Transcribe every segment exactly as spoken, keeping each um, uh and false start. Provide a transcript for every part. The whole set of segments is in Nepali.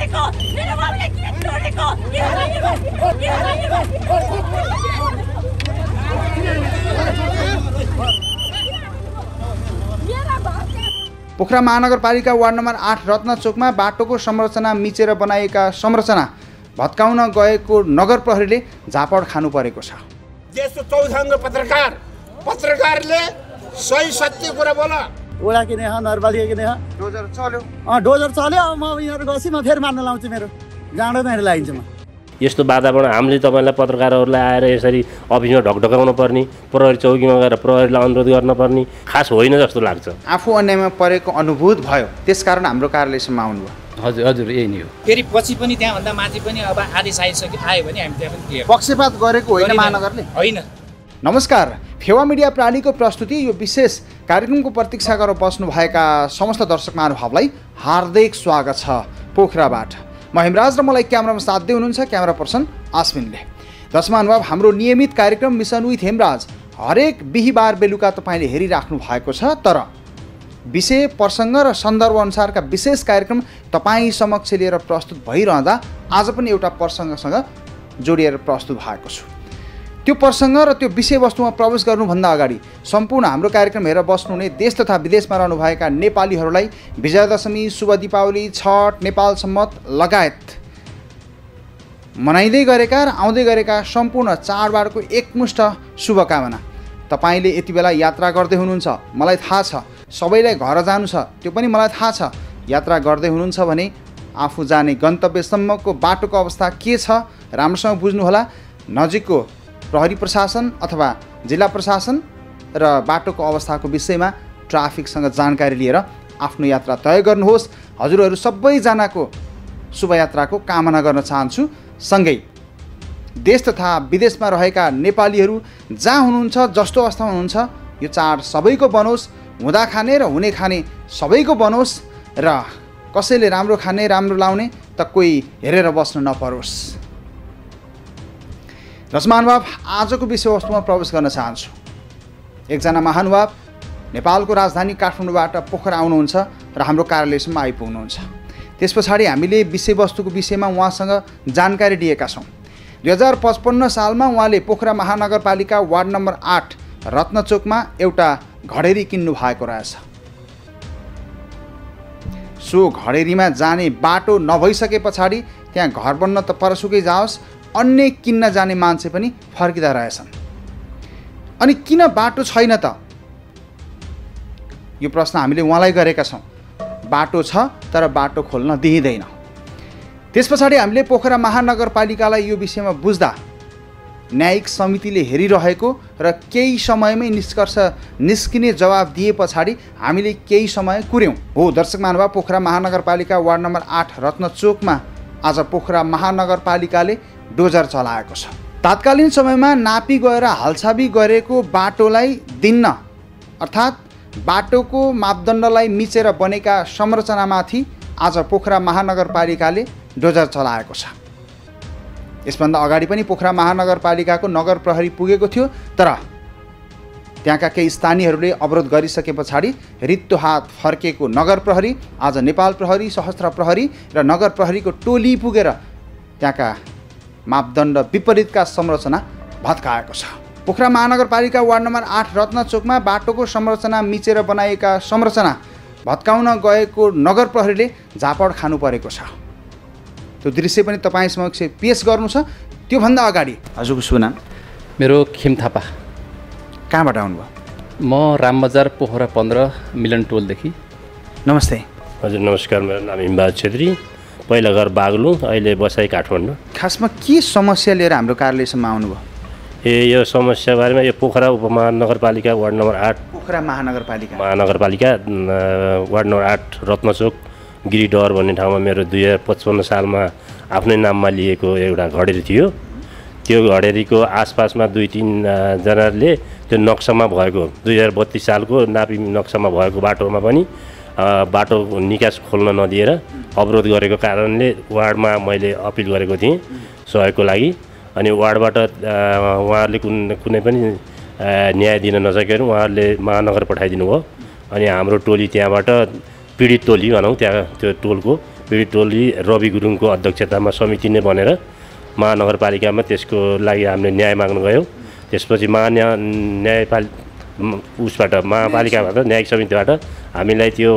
पोखरा महानगरपालिका वार्ड नम्बर आठ रत्नचोकमा बाटोको संरचना मिचेर बनाएका संरचना भत्काउन गएको नगर प्रहरीले झापड खानु परेको छ। देशको चौथाङ्ग पत्रकार पत्रकारले सही सत्य कुरा बोला। ओडा किने ह नगरपालिका किने ह डोजर चल्यो अँ डोजर चल्यो। म यिनीहरू गएपछि म फेरि मार्न लाउँछु। मेरो जाँडो मेरो लागिन्छ। म यस्तो वातावरण हामीले तपाईँलाई पत्रकारहरूलाई आएर यसरी अफिसमा ढकढकाउन पर्ने, प्रहरी चौकीमा गएर प्रहरीलाई अनुरोध गर्न पर्ने खास होइन जस्तो लाग्छ। आफू अन्यायमा परेको अनुभूत भयो, त्यसकारण हाम्रो कार्यालयसम्म आउनुभयो। हजुर हजुर यही नै हो। फेरि पछि पनि त्यहाँभन्दा माथि पनि अब आदेश आइसक्यो आयो भने हामी त्यहाँ पनि क्लियर। पक्षपात गरेको होइन महानगरले होइन। नमस्कार, फेवा मिडिया प्रालीको प्रस्तुति यो विशेष कार्यक्रमको प्रतीक्षा गरेर बस्नुभएका समस्त दर्शक महानुभावलाई हार्दिक स्वागत छ पोखराबाट। म हेमराज र मलाई क्यामेरामा साथ दिदै हुनुहुन्छ क्यामेरा पर्सन आश्विनले। दर्शक महानुभाव, हाम्रो नियमित कार्यक्रम मिसन विथ हेमराज हरेक बिहिबार बेलुका तपाईँले हेरिराख्नु भएको छ, तर विषय प्रसङ्ग र सन्दर्भ अनुसारका विशेष कार्यक्रम तपाईँ समक्ष लिएर प्रस्तुत भइरहँदा आज पनि एउटा प्रसङ्गसँग जोडिएर प्रस्तुत भएको छु। त्यो प्रसङ्ग र त्यो विषयवस्तुमा प्रवेश गर्नुभन्दा अगाडि सम्पूर्ण हाम्रो कार्यक्रम हेरेर बस्नुहुने देश तथा विदेशमा रहनुभएका नेपालीहरूलाई विजयादशमी, शुभ दीपावली, छठ, नेपाल सम्मत लगायत मनाइँदै गरेका र आउँदै गरेका सम्पूर्ण चाडबाडको एकमुष्ट शुभकामना। तपाईँले यति बेला यात्रा गर्दै हुनुहुन्छ, मलाई थाहा छ। सबैलाई घर जानु छ, त्यो पनि मलाई थाहा छ। यात्रा गर्दै हुनुहुन्छ भने आफू जाने गन्तव्यसम्मको बाटोको अवस्था के छ राम्रोसँग बुझ्नुहोला। नजिकको प्रहरी प्रशासन अथवा जिल्ला प्रशासन र बाटोको अवस्थाको विषयमा ट्राफिकसँग जानकारी लिएर आफ्नो यात्रा तय गर्नुहोस्। हजुरहरू सबैजनाको शुभयात्राको कामना गर्न चाहन्छु। सँगै देश तथा विदेशमा रहेका नेपालीहरू जहाँ हुनुहुन्छ, जस्तो अवस्थामा हुनुहुन्छ, यो चाड सबैको बनोस्, हुँदा खाने र हुने खाने सबैको बनोस् र कसैले राम्रो खाने राम्रो लाउने त कोही हेरेर बस्नु नपरोस्। दर्शक महानुभाव, आजको विषयवस्तुमा प्रवेश गर्न चाहन्छु। एकजना महानुभाव नेपालको राजधानी काठमाडौँबाट पोखरा आउनुहुन्छ र हाम्रो कार्यालयसम्म आइपुग्नुहुन्छ। त्यस पछाडि हामीले विषयवस्तुको विषयमा उहाँसँग जानकारी दिएका छौँ। दुई हजार पचपन्न सालमा उहाँले पोखरा महानगरपालिका वार्ड नम्बर आठ रत्नचोकमा एउटा घडेरी किन्नु भएको रहेछ। सो घडेरीमा जाने बाटो नभइसके पछाडि त्यहाँ घर बन्न त परसुकै जाओस्, अन्य किन्न जाने मान्छे पनि फर्किँदा रहेछन्। अनि किन बाटो छैन त? यो प्रश्न हामीले उहाँलाई गरेका छौँ। बाटो छ तर बाटो खोल्न दिइँदैन। त्यस पछाडि हामीले पोखरा महानगरपालिकालाई यो विषयमा बुझ्दा न्यायिक समितिले हेरिरहेको र केही समयमै निष्कर्ष निस्किने जवाब दिए पछाडि हामीले केही समय कुर्यौँ। हो दर्शक महानुभाव, पोखरा महानगरपालिका वार्ड नम्बर आठ रत्नचोकमा आज पोखरा महानगरपालिकाले डोजर चलाएको छ। तात्कालीन समयमा नापी गएर हालछापी गरेको बाटोलाई दिन्न, अर्थात् बाटोको मापदण्डलाई मिचेर बनेका संरचनामाथि आज पोखरा महानगरपालिकाले डोजर चलाएको छ। यसभन्दा अगाडि पनि पोखरा महानगरपालिकाको नगर प्रहरी पुगेको थियो, तर त्यहाँका केही स्थानीयहरूले अवरोध गरिसके पछाडि रित्तो हात फर्केको नगर प्रहरी आज नेपाल प्रहरी, सशस्त्र प्रहरी र नगर प्रहरीको टोली पुगेर त्यहाँका मापदण्ड विपरीतका संरचना भत्काएको छ। पोखरा महानगरपालिका वार्ड नम्बर आठ रत्नचोकमा बाटोको संरचना मिचेर बनाएका संरचना भत्काउन गएको नगर प्रहरीले झापड खानु परेको छ। त्यो दृश्य पनि तपाईँ समक्ष पेश गर्नु छ। त्योभन्दा अगाडि हजुरको शुभ नाम? मेरो खेम थापा। कहाँबाट आउनुभयो? म रामबजार पोखरा पन्ध्र मिलन टोलदेखि। नमस्ते। हजुर नमस्कार, मेरो नाम हिमबहादुर छेत्री, पहिला घर बागलुङ, अहिले बसाइ काठमाडौँ। खासमा के समस्या लिएर हाम्रो कार्यालयसम्म आउनुभयो? ए यो समस्या बारेमा यो पोखरा उपमहानगरपालिका वार्ड नम्बर आठ पोखरा महानगरपालिका महानगरपालिका वार्ड नम्बर आठ रत्नचोक गिरिडहर भन्ने ठाउँमा मेरो दुई हजार पचपन्न सालमा आफ्नै नाममा लिएको एउटा घडेरी थियो। त्यो घडेरीको आसपासमा दुई तिनजनाले त्यो नक्सामा भएको दुई हजार बत्तिस सालको नापी नक्सामा भएको बाटोमा पनि बाटो निकास खोल्न नदिएर अवरोध गरेको कारणले वार्डमा मैले अपिल गरेको थिएँ सहयोगको लागि। अनि वार्डबाट उहाँहरूले कुन कुनै पनि न्याय दिन नसकेर उहाँहरूले महानगर पठाइदिनु भयो। अनि हाम्रो टोली त्यहाँबाट पीडित टोली भनौँ, त्यहाँ त्यो टोलको पीडित टोली रवि गुरुङको अध्यक्षतामा समिति नै बनेर महानगरपालिकामा त्यसको लागि हामीले न्याय माग्न गयौँ। त्यसपछि महान्या न्यायपाल उसबाट महापालिकाबाट न्यायिक समितिबाट हामीलाई त्यो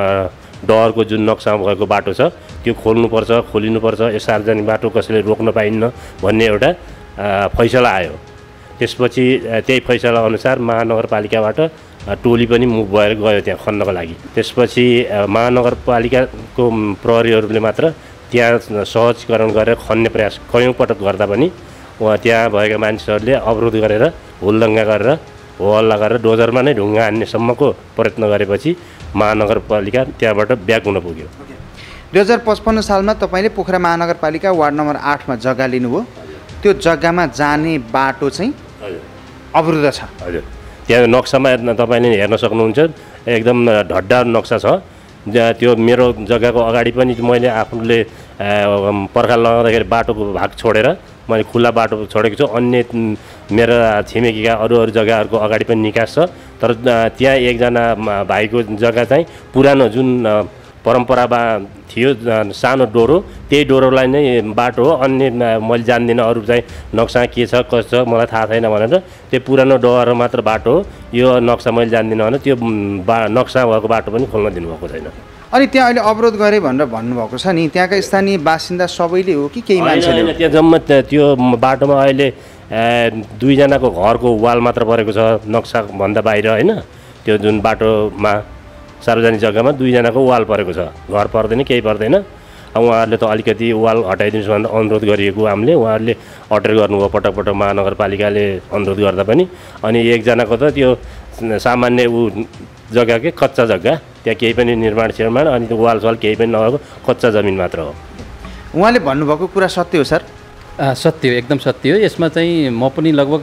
डरको जुन नक्सा भएको बाटो छ त्यो खोल्नुपर्छ, खोलिनुपर्छ, यो सार्वजनिक बाटो कसैले रोक्न पाइन्न भन्ने एउटा फैसला आयो। त्यसपछि त्यही फैसला अनुसार महानगरपालिकाबाट टोली पनि मुभ भएर गयो त्यहाँ खन्नको लागि। त्यसपछि महानगरपालिकाको प्रहरीहरूले मात्र त्यहाँ सहजीकरण गरेर खन्ने प्रयास कयौँ पटक गर्दा पनि उहाँ त्यहाँ भएका मान्छेहरूले अवरोध गरेर हुलदङ्गा गरेर हो हल्ला गरेर डोजरमा नै ढुङ्गा हान्नेसम्मको प्रयत्न गरेपछि महानगरपालिका त्यहाँबाट ब्याक हुन पुग्यो। दुई हजार पचपन्न सालमा तपाईँले पोखरा महानगरपालिका वार्ड नम्बर आठमा जग्गा लिनुभयो। त्यो जग्गामा जाने बाटो चाहिँ अवरुद्ध छ। हजुर, त्यहाँ नक्सामा तपाईँले हेर्न सक्नुहुन्छ, एकदम ढड्डा नक्सा छ। त्यो मेरो जग्गाको अगाडि पनि मैले आफूले पर्खाल लगाउँदाखेरि बाटोको भाग छोडेर मैले खुल्ला बाटो छोडेको छु। अन्य मेरा छिमेकीका अरू अरू जग्गाहरूको अगाडि पनि निकास छ। तर त्यहाँ एकजना भाइको जग्गा चाहिँ पुरानो जुन परम्परा बा थियो सानो डोरो, त्यही डोरोलाई नै बाटो हो। अन्य मैले जान्दिनँ, अरू चाहिँ नक्सा के छ कसो छ मलाई थाहा छैन भनेर त्यो पुरानो डोरो मात्र बाटो हो, यो नक्सा मैले जान्दिनँ भने त्यो बा नक्सा भएको बाटो पनि खोल्न दिनुभएको छैन। अनि त्यहाँ अहिले अवरोध गरे भनेर भन्नुभएको छ नि, त्यहाँका स्थानीय बासिन्दा सबैले हो कि केही मान्छेले? त्यहाँ जम्मा त्यो बाटोमा अहिले दुईजनाको घरको वाल मात्र परेको छ नक्साभन्दा बाहिर, होइन? त्यो जुन बाटोमा सार्वजनिक जग्गामा दुईजनाको वाल परेको छ, घर पर्दैन केही पर्दैन। उहाँहरूले त अलिकति वाल हटाइदिनुहोस् भनेर अनुरोध गरिएको हामीले, उहाँहरूले अर्डर गर्नुभयो पटक पटक महानगरपालिकाले अनुरोध गर्दा पनि। अनि एकजनाको त त्यो सामान्य ऊ जग्गा के कच्चा जग्गा, त्यहाँ केही पनि निर्माण सिर्माण अनि त्यो वाल साल केही पनि नभएको कच्चा जमिन मात्र हो। उहाँले भन्नुभएको कुरा सत्य हो सर? सत्य हो, एकदम सत्य हो। यसमा चाहिँ म पनि लगभग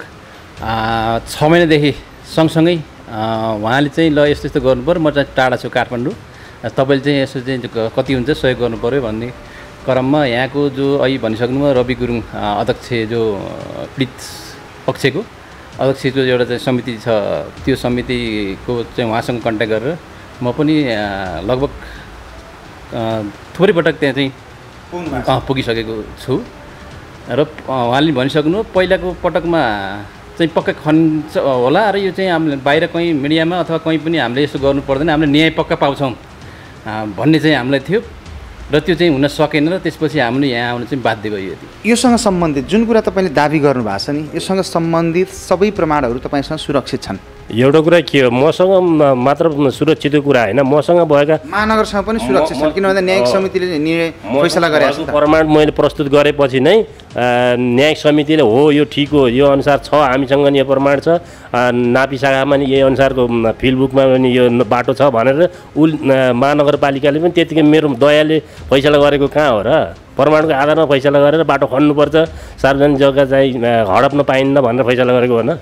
छ महिनादेखि सँगसँगै उहाँले चाहिँ ल यस्तो यस्तो गर्नु पऱ्यो, म चाहिँ टाढा छु काठमाडौँ, तपाईँले चाहिँ यसो चाहिँ कति हुन्छ सहयोग गर्नु पऱ्यो भन्ने क्रममा यहाँको जो अहिले भनिसक्नुभयो रवि गुरुङ अध्यक्ष जो पीडित पक्षको अध्यक्षको एउटा चाहिँ समिति छ, त्यो समितिको चाहिँ उहाँसँग कन्ट्याक्ट गरेर म पनि लगभग थोरै पटक त्यहाँ चाहिँ पुगिसकेको छु। र उहाँले भनिसक्नु पहिलाको पटकमा चाहिँ पक्कै खन्छ होला र यो चाहिँ हामीले बाहिर कहीँ मिडियामा अथवा कहीँ पनि हामीले यसो गर्नु पर्दैन, हामीले न्याय पक्का पाउँछौँ भन्ने चाहिँ हामीलाई थियो र त्यो चाहिँ हुन सकेन र त्यसपछि हामीले यहाँ आउनु चाहिँ बाध्य भयो। योसँग सम्बन्धित जुन कुरा तपाईँले दाबी गर्नुभएको छ नि, योसँग सम्बन्धित सबै प्रमाणहरू तपाईँसँग सुरक्षित छन्? एउटा कुरा के हो, मसँग मात्र सुरक्षित कुरा होइन, मसँग भएका महानगरसँग पनि सुरक्षित छन्, किन भन्दा न्यायिक समितिले निर्णय फैसला गरेको छ। प्रमाण मैले प्रस्तुत गरेपछि नै न्यायिक समितिले हो यो ठिक हो, यो अनुसार छ, हामीसँग नि यो प्रमाण छ, नापी शाखामा नि यही अनुसारको फिल्डबुकमा पनि यो बाटो छ भनेर उ महानगरपालिकाले पनि त्यतिकै मेरो दयाले फैसला गरेको कहाँ हो र? प्रमाणको आधारमा फैसला गरेर बाटो खन्नुपर्छ, सार्वजनिक जग्गा चाहिँ हडप्न पाइन्न भनेर फैसला गरेको हो न?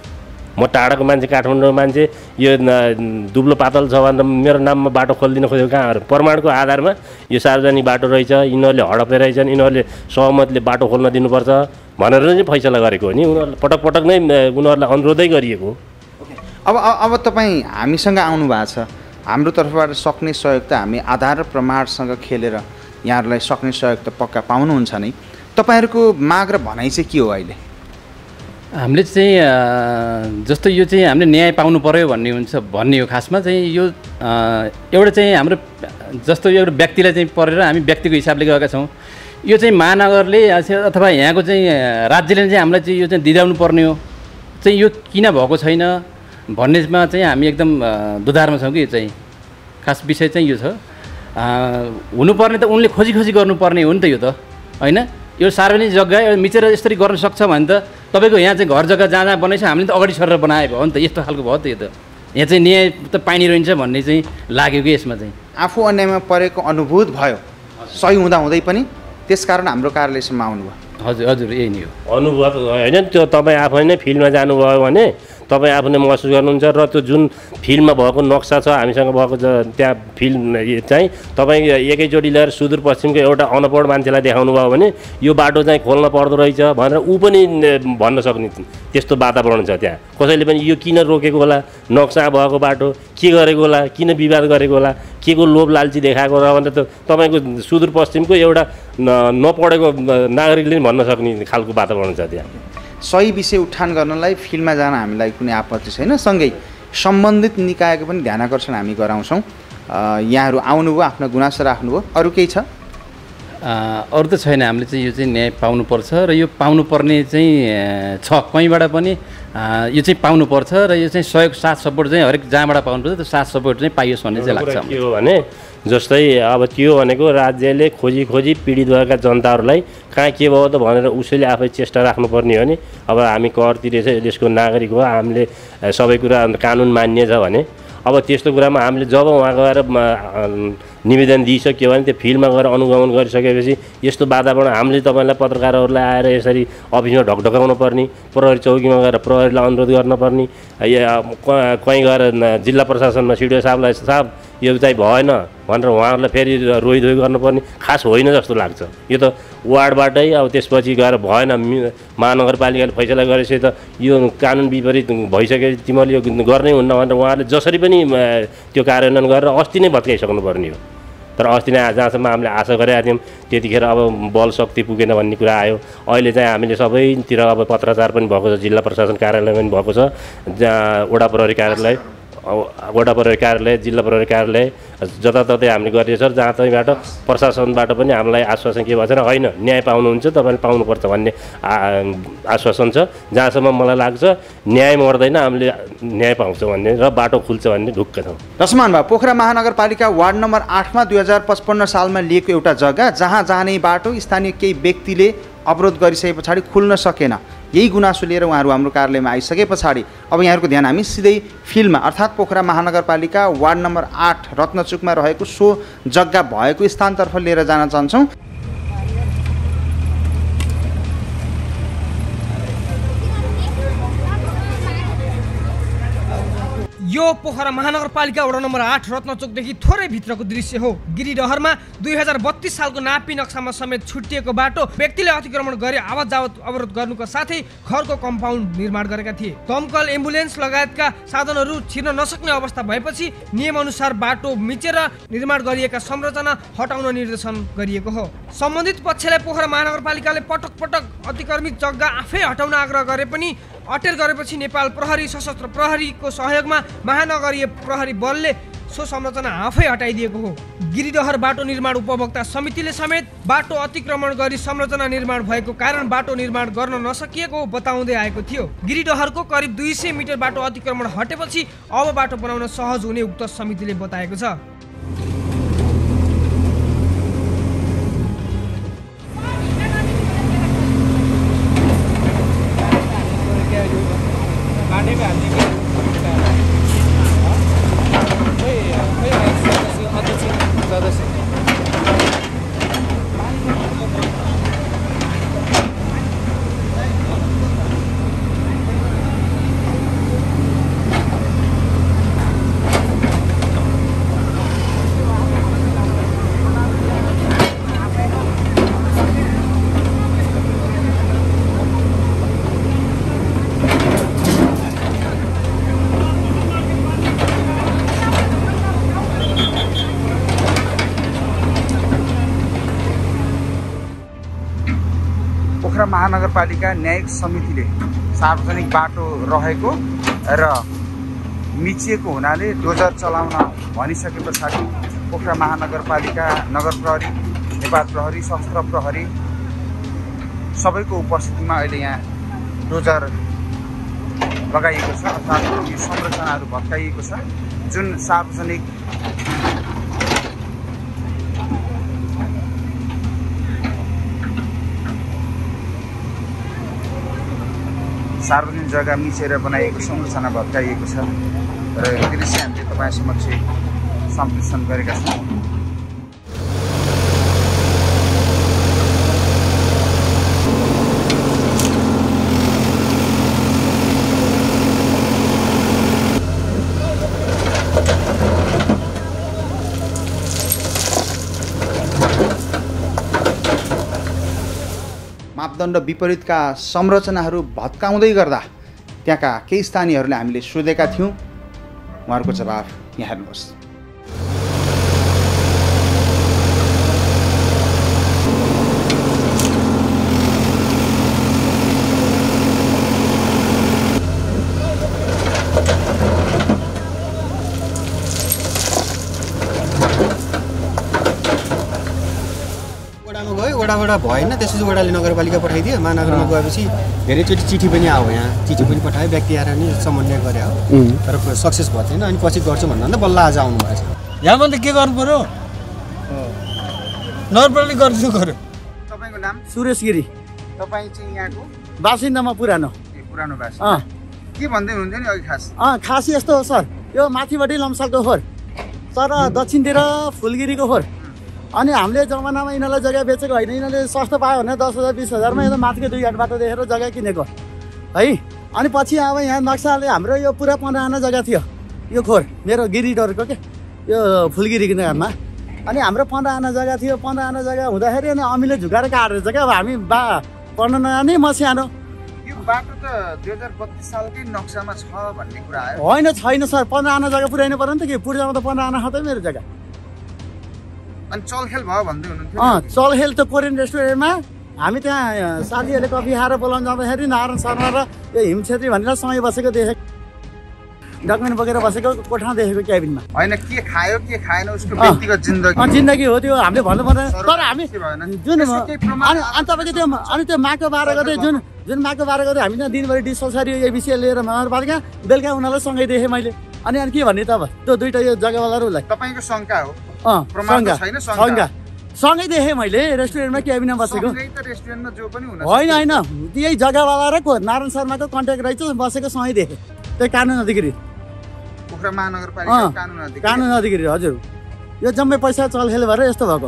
म टाढाको मान्छे, काठमाडौँ मान्छे, यो दुब्लो पातल छ भनेर मेरो नाममा बाटो खोलिदिन खोजेको कहाँ? प्रमाणको आधारमा यो सार्वजनिक बाटो रहेछ, यिनीहरूले हडपे रहेछन्, यिनीहरूले सहमतले बाटो खोल्न दिनुपर्छ भनेर चाहिँ फैसला गरेको हो नि। उनीहरूले पटक पटक नै उनीहरूलाई अनुरोधै गरिएको हो। अब अब तपाईँ हामीसँग आउनु भएको छ, हाम्रो तर्फबाट सक्ने सहयोग त हामी आधार र प्रमाणसँग खेलेर यहाँहरूलाई सक्ने सहयोग त पक्का पाउनुहुन्छ नै। तपाईँहरूको माग र भनाइ चाहिँ के हो अहिले? हामीले चाहिँ जस्तो यो चाहिँ हामीले न्याय पाउनु पऱ्यो भन्ने हुन्छ भन्ने हो। खासमा चाहिँ यो एउटा चाहिँ हाम्रो जस्तो एउटा व्यक्तिलाई चाहिँ परेर हामी व्यक्तिको हिसाबले गएका छौँ। यो चाहिँ महानगरले अथवा यहाँको चाहिँ राज्यले चाहिँ हामीलाई चाहिँ यो चाहिँ दिलाउनु पर्ने हो, चाहिँ यो किन भएको छैन भन्नेमा चाहिँ हामी एकदम दुधारमा छौँ कि। यो चाहिँ खास विषय चाहिँ यो छ, हुनुपर्ने त उनले खोजी खोजी गर्नुपर्ने हो नि त यो त, होइन? यो सार्वजनिक जग्गा मिचेर यसरी गर्न सक्छ भने त तपाईँको यहाँ चाहिँ घर जग्गा जहाँ जहाँ बनाएछ हामीले त अगाडि सरेर बनाए भयो नि त, यस्तो खालको भयो त यो त। यहाँ चाहिँ न्याय त पाइने रहन्छ भन्ने चाहिँ लाग्यो कि यसमा चाहिँ आफू अन्यायमा परेको अनुभूत भयो, सही हुँदा हुँदै पनि, त्यसकारण हाम्रो कार्यालयसम्म आउनुभयो। हजुर हजुर यही नै हो अनुभव होइन। त्यो तपाईँ आफै नै फिल्डमा जानुभयो भने तपाईँ आफूले महसुस गर्नुहुन्छ र त्यो जुन फिल्डमा भएको नक्सा छ हामीसँग भएको त्यहाँ फिल्ड चाहिँ तपाईँ एकैचोटि लिएर सुदूरपश्चिमको एउटा अनपढ मान्छेलाई देखाउनु भयो भने यो बाटो चाहिँ खोल्न पर्दो रहेछ भनेर ऊ पनि भन्न सक्ने त्यस्तो वातावरण छ त्यहाँ। कसैले पनि यो किन रोकेको होला, नक्सा भएको बाटो के गरेको होला, किन विवाद गरेको होला, के को लोभ लालची देखाएको होला भनेर त तपाईँको सुदूरपश्चिमको एउटा नपढेको नागरिकले पनि भन्न सक्ने खालको वातावरण छ त्यहाँ। सही विषय उठान गर्नलाई फिल्डमा जान हामीलाई कुनै आपत्ति छैन। सँगै सम्बन्धित निकायको पनि ध्यान आकर्षण हामी गराउँछौँ। यहाँहरू आउनुभयो, आफ्नो गुनासो राख्नुभयो, अरू केही छ? अरू त छैन। हामीले चाहिँ यो चाहिँ न्याय पाउनुपर्छ र यो पाउनुपर्ने चाहिँ छ कहीँबाट पनि यो चाहिँ पाउनुपर्छ र यो चाहिँ सहयोग साथ सपोर्ट चाहिँ हरेक जहाँबाट पाउनुपर्छ त्यो साथ सपोर्ट चाहिँ पाइयोस् भन्ने चाहिँ लाग्छ। के हो भने जस्तै अब त्यो भनेको राज्यले खोजी खोजी पीडित भएका जनताहरूलाई कहाँ के भयो त भनेर उसैले आफै चेष्टा राख्नुपर्ने हो नि। अब हामी कर तिरेछ, देशको नागरिक हो, हामीले सबै कुरा कानुन मान्य छ भने अब त्यस्तो कुरामा हामीले जब उहाँ गएर निवेदन दिइसक्यो भने त्यो फिल्डमा गएर अनुगमन गरिसकेपछि यस्तो वातावरण हामीले तपाईँलाई पत्रकारहरूलाई आएर यसरी अफिसमा ढकढकाउनु पर्ने, प्रहरी चौकीमा गएर प्रहरीलाई अनुरोध गर्न पर्ने, कहीँ गएर जिल्ला प्रशासनमा सिडिओ साहबलाई साहब यो चाहिँ भएन भनेर उहाँहरूलाई फेरि रोइधोइ गर्नुपर्ने खास होइन जस्तो लाग्छ। यो त वार्डबाटै अब त्यसपछि गएर भएन महानगरपालिकाले फैसला गरेपछि त यो कानुन विपरीत भइसकेपछि तिमीले यो गर्नै हुन्न भनेर उहाँहरूले जसरी पनि त्यो कार्यान्वयन गरेर अस्ति नै भत्काइसक्नु पर्ने हो। तर अस्ति नै जहाँसम्म हामीले आशा गरेका थियौँ त्यतिखेर अब बल शक्ति पुगेन भन्ने कुरा आयो। अहिले चाहिँ हामीले सबैतिर अब पत्राचार पनि भएको छ, जिल्ला प्रशासन कार्यालय पनि भएको छ, जहाँ वडा प्रहरी कार्यालय वडा प्रहरी कार्यालय, जिल्ला प्रहरी कार्यालय जताततै हामीले गरिरहेछ। जहाँ तैँबाट प्रशासनबाट पनि हामीलाई आश्वासन के भन्छ होइन न्याय पाउनुहुन्छ, तपाईँले पाउनुपर्छ भन्ने आश्वासन छ। जहाँसम्म मलाई लाग्छ न्याय मर्दैन, हामीले न्याय पाउँछ भन्ने र बाटो खुल्छ भन्ने ढुक्क छौँ। रसमान भा पोखरा महानगरपालिका वार्ड नम्बर आठमा दुई हजार पचपन्न सालमा लिएको एउटा जग्गा जहाँ जाने बाटो स्थानीय केही व्यक्तिले अवरोध गरिसके पछाडि खुल्न सकेन। यही गुनासो लिएर उहाँहरू हाम्रो कार्यालयमा आइसके पछाडि अब यहाँहरूको ध्यान हामी सिधै फिल्डमा अर्थात् पोखरा महानगरपालिका वार्ड नम्बर आठ रत्नचुकमा रहेको सो जग्गा भएको स्थानतर्फ लिएर जान चाहन्छौँ। यो पोखरा महानगरपालिका वडा नम्बर आठ रत्नचोकदेखि थोरै भित्रको दृश्य हो। गिरिडहरमा दुई हजार बत्तीस सालको नापी नक्सामा समेत छुट्टिएको बाटो व्यक्तिले अतिक्रमण गरी आवत जावत अवरोध गर्नुको साथै घरको कम्पाउन्ड निर्माण गरेका थिए। दमकल, एम्बुलेन्स लगायतका साधनहरू छिर्न नसक्ने अवस्था भएपछि नियमअनुसार बाटो मिचेर निर्माण गरिएका संरचना हटाउन निर्देशन गरिएको हो। सम्बन्धित पक्षलाई पोखरा महानगरपालिकाले पटक पटक अतिक्रमित जग्गा आफै हटाउन आग्रह गरे पनि अटेर गरेपछि नेपाल प्रहरी सशस्त्र प्रहरीको सहयोगमा महानगरीय प्रहरी बलले सो संरचना आफै हटाइदिएको हो। गिरिडहर बाटो निर्माण उपभोक्ता समितिले समेत बाटो अतिक्रमण गरी संरचना निर्माण भएको कारण बाटो निर्माण गर्न नसकिएको बताउँदै आएको थियो। गिरिडहरको करिब दुई सय मिटर बाटो अतिक्रमण हटेपछि अब बाटो बनाउन सहज हुने उक्त समितिले बताएको छ। महानगरपालिका न्यायिक समितिले सार्वजनिक बाटो रहेको र मिचिएको हुनाले डोजर चलाउन भनिसके पछाडि पोखरा महानगरपालिका, नगर प्रहरी, नेपाल प्रहरी, सशस्त्र प्रहरी सबैको उपस्थितिमा अहिले यहाँ डोजर लगाइएको छ अर्थात् यो संरचनाहरू भत्काइएको छ। जुन सार्वजनिक सार्वजनिक जग्गा मिचेर बनाइएको संरचना भत्काइएको छ र यो दृश्य हामीले तपाईँ समक्ष सम्प्रेषण गरेका छौँ। मापदण्ड विपरीतका संरचनाहरू भत्काउँदै गर्दा त्यहाँका केही स्थानीयहरूले हामीले सोधेका थियौँ। उहाँहरूको जवाफ यहाँ हेर्नुहोस्। वडाबाट भएन, त्यसपछि वडाले नगरपालिका पठाइदियो। महानगरमा गएपछि धेरैचोटि चिठी पनि आयो, यहाँ चिठी पनि पठायो, व्यक्ति आएर नि समन्वय गरे हो, तर सक्सेस भएको थिएन। अनि पछि गर्छु भन्दा बल्ल आज आउनु भएको छ। यहाँभन्दा के गर्नु पर्यो, नगरपालिका गर्छु गर्यो। तपाईँको नाम? सुरेश गिरी। तपाईँ चाहिँ यहाँको बासिन्दामा पुरानो पुरानो बासिन्दा। के भन्दै हुनुहुन्थ्यो नि अघि खास? अँ खास यस्तो हो सर, यो माथिबाटै लम्सालको खोर, तर दक्षिणतिर फुलगिरीको खोर। अनि हामीले जमानामा यिनीहरूलाई जग्गा बेचेको होइन, यिनीहरूले सस्तो पायो भने दस हजार बिस हजारमा यता माथिको दुई घाट बाटो देखेर जग्गा किनेको है। अनि पछि अब यहाँ नक्साले हाम्रो यो पुरा पन्ध्र आना जग्गा थियो, यो खोर मेरो गिरिडरको के यो फुलगिरीको नाममा। अनि हाम्रो पन्ध्र आना जग्गा थियो, पन्ध्र आना जग्गा हुँदाखेरि अनि अमीले झुकाएर काटेर चाहिँ अब हामी बा पढ्न नयाँ नै म सानो। यो बाटो त दुई हजार बत्तिस सालकै नक्सामा छ भन्ने कुरा आयो। होइन छैन सर, पन्ध्र आना जग्गा पुऱ्याइनु पर्यो नि त। कि पुर्जामा त पन्ध्र आना खाँदै मेरो जग्गा। अनि चलखेल भयो भन्दै हुनुहुन्थ्यो। अँ चलखेल त कोरियन रेस्टुरेन्टमा हामी त्यहाँ साथीहरूले कफी खाएर बोलाउनु जाँदाखेरि नारायण शर्मा र यो हिम छेत्री भनेर सँगै बसेको देखेको, डकुमेन्ट बोकेर बसेको कोठामा देखेको क्याबिनमा। होइन के खायो के खाएन उसको व्यक्तिगत जिन्दगी जिन्दगी हो त्यो, हामीले भन्नु पर्दैन। तर हामी जुन अनि अनि तपाईँको त्यो अनि त्यो माघको बाह्र गते जुन जुन माघको बाह्र गते हामी त्यहाँ दिनभरि डिस्पसारी यो एबिसी लिएर नगरपालिका बेलुका उनीहरूलाई सँगै देखेँ मैले। अनि अनि के भन्ने त अब त्यो दुइटा यो जग्गावालाहरूलाई तपाईँको शङ्का हो? अँ सँगै सँगै देखेँ मैले रेस्टुरेन्टमा क्याबिनमा बसेको। रेस्टुरेन्टमा जो पनि हुन होइन होइन यही जग्गावाला र को नारायण शर्माको कन्ट्याक्ट रहेछ बसेको सँगै देखेँ। त्यही कानुन अधिकारी पोखरा महानगरपालिका कानुन अधिकारी कानुन अधिकारी हजुर। यो जम्मै पैसा चलखेल भएर यस्तो भएको।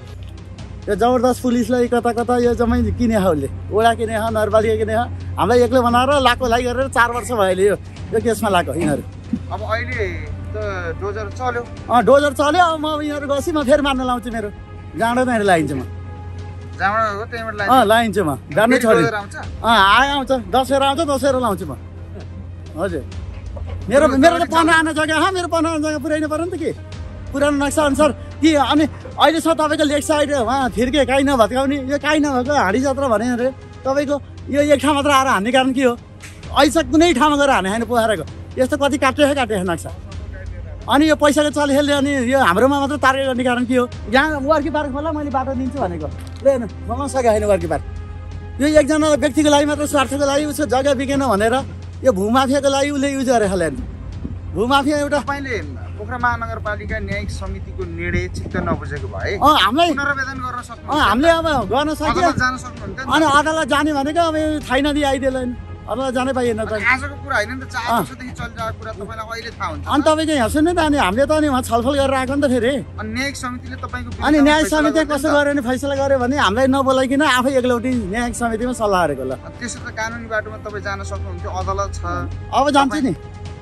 यो जबरदस्त पुलिसलाई कता कता यो जम्मै किने उसले, ओडा किने हो, नगरपालिका किने हो, हामीलाई एक्लै बनाएर लाको लाइ गरेर चार वर्ष भयो अहिले यो यो केसमा लाएको यिनीहरू। अब अहिले त डोजर चल्यो। अँ डोजर चल्यो। अब म यिनीहरू गएपछि म फेरि मार्न लाउँछु, मेरो जाँडो त्यहाँनिर लाइन्छु म। जहाँबाट हो त्यहीँबाट लाइन्छु? अँ लाइन्छु म, जान्नै छोड्यो। अँ आए आउँछ, दसैँहरू आउँछ, दसैँहरू लाउँछु म हजुर। मेरो मेरो त पन्ध्र आना जग्गा हो, मेरो पन्ध्र आना जग्गा पुऱ्याइनु पऱ्यो नि त कि पुरानो नक्सा अनुसार कि। अनि अहिले छ तपाईँको लेक साइड उहाँ थिर्के काहीँ नभत्काउने, यो काहीँ नभएको हाँडी जात्रा भने अरे तपाईँको यो एक ठाउँ मात्र आएर हान्ने कारण के हो? अहिले चाहिँ कुनै ठाउँमा गएर हाने होइन पोखराको, यस्तो कति काटेको काटेको नक्सा। अनि यो पैसाको चलखेलले अनि यो हाम्रोमा मात्र टार्गेट गर्ने कारण के हो? यहाँ वर्की पार्क खोला मैले बाटो दिन्छु भनेको लेन खोल्न सकेको छैन वर्की पार्क। यो एकजना व्यक्तिको लागि मात्र स्वार्थको लागि उसको जग्गा बिकेन भनेर यो भूमाफियाको लागि उसले युज गरेर खाले। भूमाफिया एउटा तपाईँले पोखरा महानगरपालिका न्यायिक समितिको निर्णय चित्त नबुझेको भए अँ हामीलाई पुनरावेदन गर्न सक्नुहुन्छ। अँ हामीले अब गर्न सक्यो। जान सक्नुहुन्थ्यो अनि अदालत जाने भनेको अब थाहै नदिई आइदिएन, अदालत जानै पाइएन त। आजको कुरा होइन नि त, चार वर्षदेखि चलिरहेको कुरा तपाईँलाई अहिले थाहा हुन्छ। अनि तपाईँको यहाँ सुन्नु त, अनि हामीले त अनि उहाँ छलफल गरेर आएको नि त फेरि। अनि न्यायिक समितिले तपाईँको अनि न्यायिक समितिले कसो गर्यो भने फैसला गर्यो भने हामीलाई नबोलाइकन आफै एक्लौटी न्यायिक समितिमा सल्लाह गरेको ल। त्यसो त कानुनी बाटोमा तपाईँ जान सक्नुहुन्थ्यो, अदालत छ। अब जान्छु नि,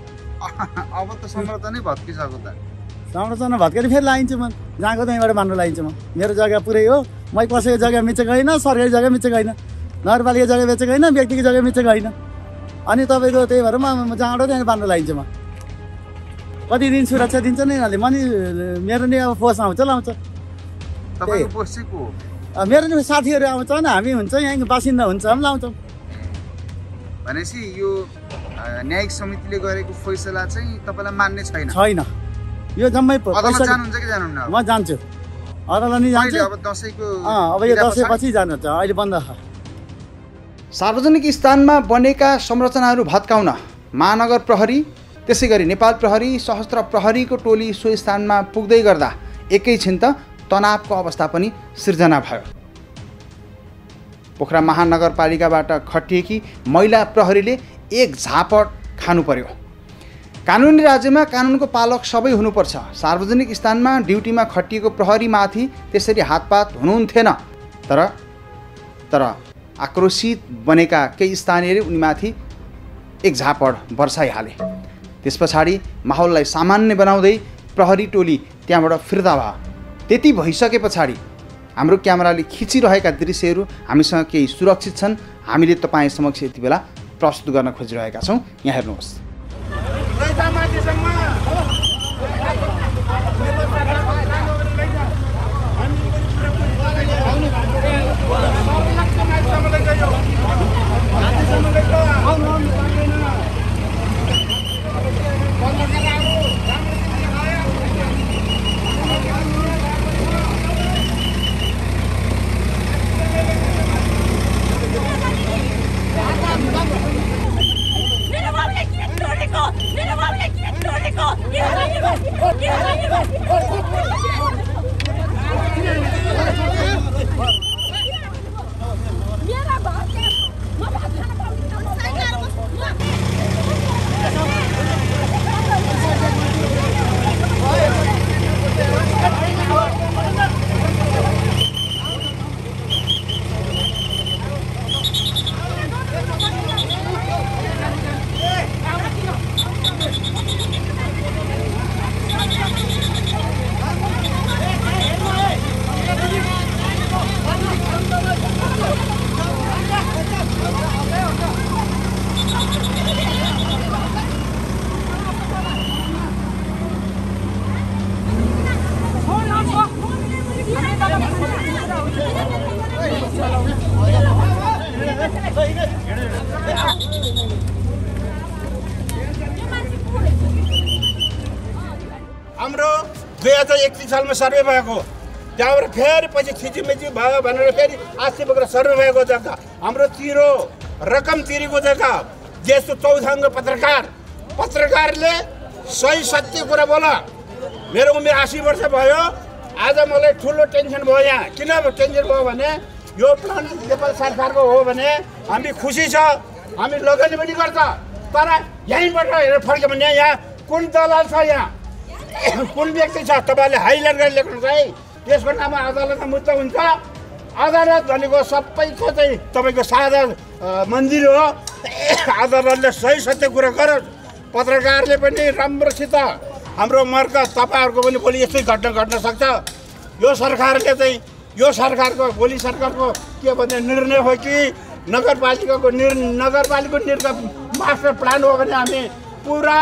अब त संरचनै भत्किसक्यो त। संरचना भत्केर फेरि लाइन्छु म, जहाँको त्यहीँबाट मान्नु लाइन्छु म। मेरो जग्गा पुरै हो, मै कसैको जग्गा मिचेको होइन, सरकारी जग्गा मिचेको होइन, नगरपालिका जग्गा बेचेको होइन, व्यक्तिको जग्गा मिचेको होइन। अनि तपाईँको त्यही भएर म जहाँबाट त्यहाँ बान्नु लाइन्छु म। कति दिन सुरक्षा दिन्छ नि यिनीहरूले, मनी मेरो नि अब फोर्स आउँछ लाउँछ। तपाईँको पोस्ट चाहिँ को हो? मेरो नि साथीहरू आउँछ नि, हामी हुन्छ यहाँ बासिन्दा हुन्छ हामी लाउँछौँ। भनेपछि यो न्यायिक समितिले गरेको फैसला चाहिँ तपाईँलाई मान्ने छैन? छैन, यो जम्मै अदालत जानुहुन्छ कि जानुहुन्न? म जान्छु, अदालत नि जान्छु। अब दसैँको अँ अब यो दसैँ पछि जानु छ, अहिले बन्द छ। सार्वजनिक स्थानमा बनेका संरचनाहरू भत्काउन महानगर प्रहरी, त्यसै गरी नेपाल प्रहरी, सशस्त्र प्रहरीको टोली सो स्थानमा पुग्दै गर्दा एकैछिन त तनावको अवस्था पनि सिर्जना भयो। पोखरा महानगरपालिकाबाट खटिएकी महिला प्रहरीले एक झापट खानु पर्यो। कानुनी राज्यमा कानुनको पालक सबै हुनुपर्छ। सार्वजनिक स्थानमा ड्युटीमा खटिएको प्रहरीमाथि त्यसरी हातपात हुनुहुन्थेन, तर तर आक्रोशित बनेका केही स्थानीयले उनीमाथि एक झापड बर्साइहाले। त्यस पछाडि माहौललाई सामान्य बनाउँदै प्रहरी टोली त्यहाँबाट फिर्ता भयो। त्यति भइसके पछाडि हाम्रो क्यामेराले खिचिरहेका दृश्यहरू हामीसँग केही सुरक्षित छन्, हामीले तपाईँ समक्ष यति बेला प्रस्तुत गर्न खोजिरहेका छौँ। यहाँ हेर्नुहोस्। हाम्रो दुई हजार एकतिस सालमा सर्वे भएको, त्यहाँबाट फेरि पछि थिचिमिची भयो भनेर फेरि आस्ति बोकेर सर्वे भएको जग्गा, हाम्रो तिरो रकम तिरेको जग्गा, देशको चौथाङ्ग पत्रकार पत्रकारले सही सत्य कुरा बोला। मेरो उमेर असी वर्ष भयो, आज मलाई ठुलो टेन्सन भयो। यहाँ किन टेन्सन भयो भने यो प्लान नेपाल सरकारको हो भने हामी खुसी छ, हामी लगानी पनि गर्छ। तर यहीँबाट हेरेर फर्क्यो भने यहाँ कुन दलाल छ, यहाँ कुन व्यक्ति छ, तपाईँले हाइलाइट गरेर लेख्नुहोस् है। त्यसको नाममा अदालतमा मुद्दा हुन्छ। अदालत भनेको सबैको चाहिँ तपाईँको साझा मन्दिर हो। अदालतले सही सत्य कुरा गरोस्, पत्रकारले पनि राम्रोसित हाम्रो मर्का तपाईँहरूको पनि भोलि यस्तै घटना घट्न सक्छ। यो सरकारले चाहिँ यो सरकारको भोलि सरकारको के भन्ने निर्णय हो कि नगरपालिकाको निर् नगरपालिकाको निर्णय मास्टर प्लान हो भने हामी पुरा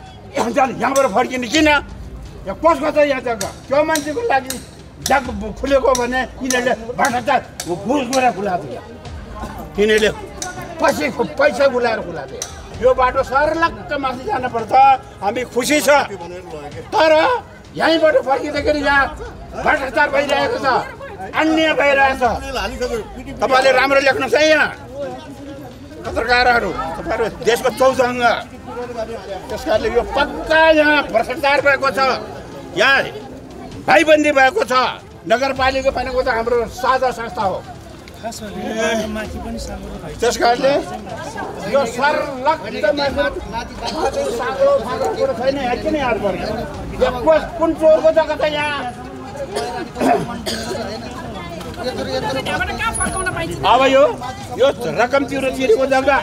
यहाँबाट फर्किने। किन यहाँ कसको छ यहाँ जग्गा, त्यो मान्छेको लागि जग्गा खुलेको भने यिनीहरूले भ्रष्टाचार घुस गरेर खुलाएको थियो, यिनीहरूले पैसा पैसा खुलाएर खुलाएको थियो। यो बाटो सर्लक्क माथि जानुपर्छ, हामी खुसी छ। तर यहीँबाट फर्किँदाखेरि यहाँ भ्रष्टाचार भइरहेको छ, अन्याय भइरहेको छ। तपाईँले राम्रो लेख्नुहोस् है। यहाँ पत्रकारहरू तपाईँहरू देशको चौथाङ्ग, त्यस कारणले यो पक्का यहाँ भ्रष्टाचार भएको छ, यहाँ भाइबन्दी भएको छ। नगरपालिका भनेको त हाम्रो साझा संस्था हो। त्यस कारणले यो सर्लक्क छैन। किन याद पर्यो कुन चोरको जग्गा छ यहाँ? अब यो यो रकम तिरो तिरेको जग्गा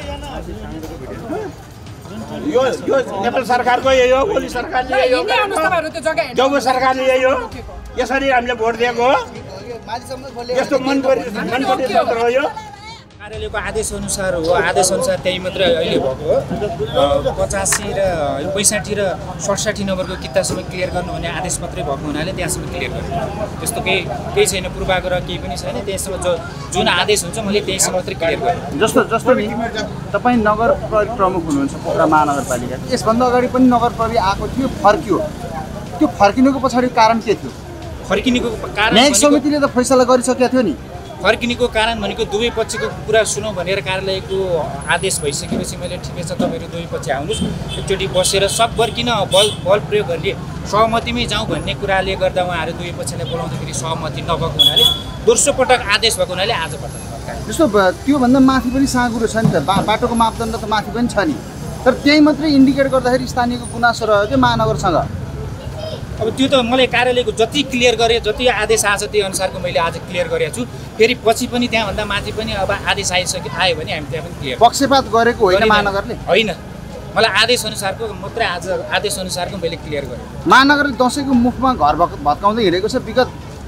यो यो नेपाल सरकारको यही हो, भोलि सरकारले यही हो, जग्गा सरकारले यही हो। यसरी हामीले भोट दिएको हो। यस्तो मन परि मन पर्ने पत्र हो यो। कार्यालयको आदेश अनुसार हो, आदेश अनुसार त्यही मात्रै अहिले भएको हो। पचासी र पैँसाठी र सडसठी नम्बरको कितासम्म क्लियर गर्नु भने आदेश मात्रै भएको हुनाले त्यहाँसम्म क्लियर गर्नु। त्यस्तो केही केही छैन, पूर्वाग्रह केही पनि छैन। त्यहाँसम्म जो जुन आदेश हुन्छ मैले त्यहीसम्म मात्रै क्लियर गर्नु। जस्तो जस्तो नि तपाईँ नगर प्रहरी प्रमुख हुनुहुन्छ पोखरा महानगरपालिका, यसभन्दा अगाडि पनि नगर प्रहरी आएको थियो, फर्कियो। त्यो फर्किनुको पछाडि कारण के थियो? फर्किनुको कारण न्यायिक समितिले त फैसला गरिसकेको थियो नि। फर्किनुको कारण भनेको दुवै पक्षको कुरा सुनौँ भनेर कार्यालयको आदेश भइसकेपछि मैले ठिकै छ तपाईँहरू दुवै पक्ष आउनुहोस्, एकचोटि बसेर सकभर किन बल बल प्रयोग गर्ने सहमतिमै जाउँ भन्ने कुराले गर्दा उहाँहरू दुवै पक्षलाई बोलाउँदाखेरि सहमति नभएको हुनाले दोस्रो पटक आदेश भएको हुनाले आज पटक जस्तो त्योभन्दा माथि पनि साँगुरो छ नि त, बा बाटोको मापदण्ड त माथि पनि छ नि। तर त्यही मात्रै इन्डिकेट गर्दाखेरि स्थानीयको गुनासो रह्यो कि महानगरसँग। अब त्यो त मलाई कार्यालयको जति क्लियर गरेँ, जति आदेश आछ त्यही अनुसारको मैले आज क्लियर गरेको छु। फेरि पछि पनि त्यहाँभन्दा माथि पनि अब आदेश आइसक्यो आयो भने हामी त्यहाँ पनि क्लियर। पक्षपात गरेको होइन महानगरले? होइन, मलाई आदेश अनुसारको मात्रै आज आदेश अनुसारको मैले क्लियर गरेँ। महानगरले दसैँको मुखमा घर भत्काउँदै हिँडेको छ। विगत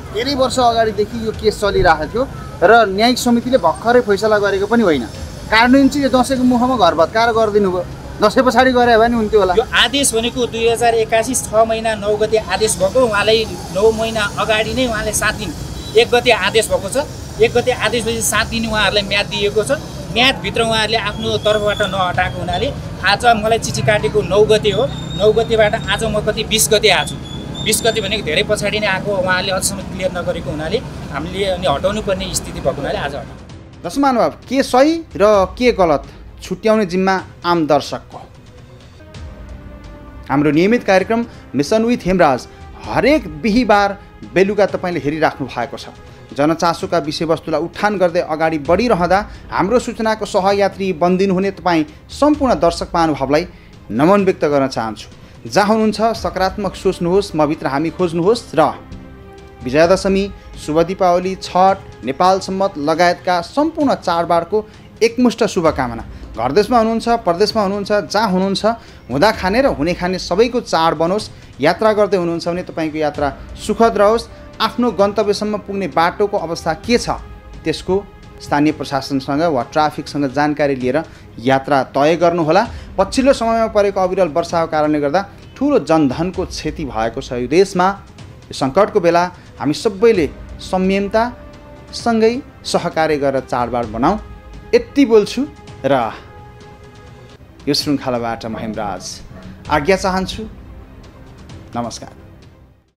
धेरै वर्ष अगाडिदेखि यो केस चलिरहेको थियो र न्यायिक समितिले भर्खरै फैसला गरेको पनि होइन। कार्यान्वयन चाहिँ यो दसैँको मुखमा घर भत्काएर गरिदिनु भयो। दसैँ पछाडि गरे भए नि हुन्थ्यो होला। यो आदेश भनेको दुई हजार एक्कासी छ महिना नौ गते आदेश भएको, उहाँलाई नौ महिना अगाडि नै उहाँले सात दिन एक गते आदेश भएको छ। एक गते आदेशपछि सात दिन उहाँहरूलाई म्याद दिएको छ। म्यादभित्र उहाँहरूले आफ्नो तर्फबाट नहटाएको हुनाले आज मलाई चिठी काटेको नौ गते हो। नौ गतेबाट आज म कति बिस गते आएको छु। बिस गते भनेको धेरै पछाडि नै आएको, उहाँहरूले अझसम्म क्लियर नगरेको हुनाले हामीले अनि हटाउनु पर्ने स्थिति भएको हुनाले आज हटाउनु। दर्शक महानुभाव, के सही र के गलत छुट्याउने जिम्मा आम दर्शकको। हाम्रो नियमित कार्यक्रम मिसन विथ हेमराज हरेक बिहिबार बेलुका तपाईँले हेरिराख्नु भएको छ। जनचासोका विषयवस्तुलाई उठान गर्दै अगाडि बढिरहँदा हाम्रो सूचनाको सहयात्री बनिदिनुहुने तपाईँ सम्पूर्ण दर्शक महानुभावलाई नमन व्यक्त गर्न चाहन्छु। जहाँ हुनुहुन्छ सकारात्मक सोच्नुहोस्, मभित्र हामी खोज्नुहोस् र विजयादशमी, शुभ दीपावली, छठ, नेपाल सम्मत लगायतका सम्पूर्ण चाडबाडको एकमुष्ट शुभकामना। घर देशमा हुनुहुन्छ, परदेशमा हुनुहुन्छ, जहाँ हुनुहुन्छ, हुँदा खाने र हुने खाने सबैको चाड बनोस्। यात्रा गर्दै हुनुहुन्छ भने तपाईँको यात्रा सुखद रहोस्। आफ्नो गन्तव्यसम्म पुग्ने बाटोको अवस्था के छ त्यसको स्थानीय प्रशासनसँग वा ट्राफिकसँग जानकारी लिएर यात्रा तय गर्नुहोला। पछिल्लो समयमा परेको अविरल वर्षाको कारणले गर्दा ठुलो जनधनको क्षति भएको छ यो देशमा। यो सङ्कटको बेला हामी सबैले संयमतासँगै सहकार्य गरेर चाडबाड बनाऊ। यति बोल्छु र यो श्रृङ्खलाबाट म हेमराज आज्ञा चाहन्छु। नमस्कार।